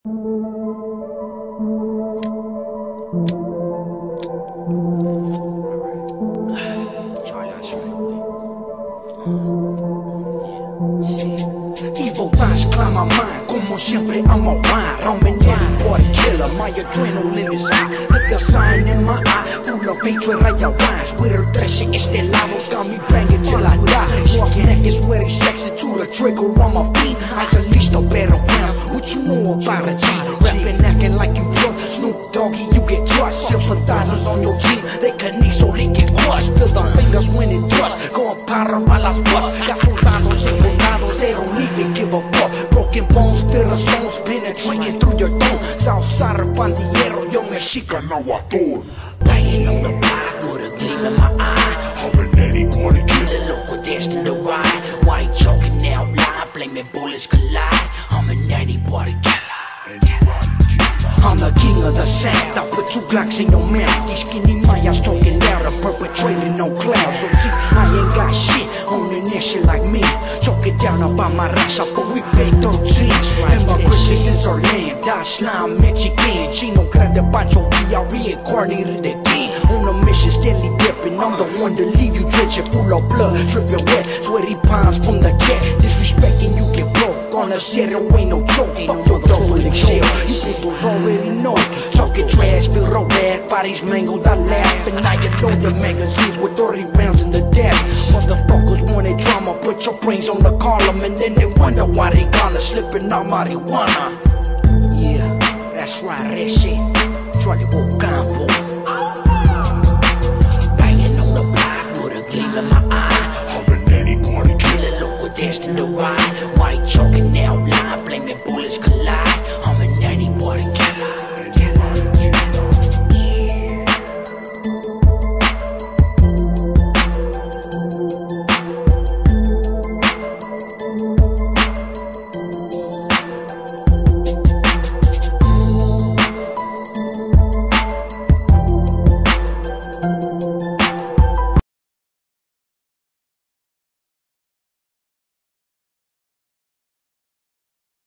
Evil thoughts climb my mind, como siempre I'm a rhyme. I'm an everybody killer, my adrenaline is high. Look the sign in my eye, full of hatred I rhymes. With her 13 estelados, got me banging till I die. Walking naked, sweaty, sexy to the trigger on my feet. I can leash the battlegrounds, what you know about a G? Rapping, acting like you drunk, Snoop Doggy, you get crushed. Sympathizers on your team, they can eat so they get crushed. Feel the fingers when it dust, going para a las bus. Got soldados and soldados, they don't even give a fuck. Broken bones, fill the stones, penetrating through your dome. Southsider, pandillero, yo mexicano actor. Banging on the block with a gleam in my eye. I'm an anybody killer, local dance to the ride. White choking out live, flaming bullets collide. I'm an anybody killer. I'm the king of the south, I put 2 Glocks in your mouth. These skinny mayas talking louder, perpetrating on clouds. So see, I ain't got shit on the next shit like me. Talk it down about my raza, for we pay 13. And my Christians is our land, Daslam, Mexican. Chino Grande, Pancho, Villa, reincarnated again. On a mission, steadily dipping, I'm the one to leave you drenching, full of blood, dripping wet. Sweaty palms from the cat, disrespecting you get broke. On a zero, ain't no joke, fuck your double excel. You peoples already know it. Talking trash, feel the red, bodies mangled, I laugh. And now you load the magazines with 30 rounds in the dash. Motherfuckers wanted drama, put your brains on the column. And then they wonder why they gonna slipping on marijuana. Yeah, that's right, that shit. Charlie Campo.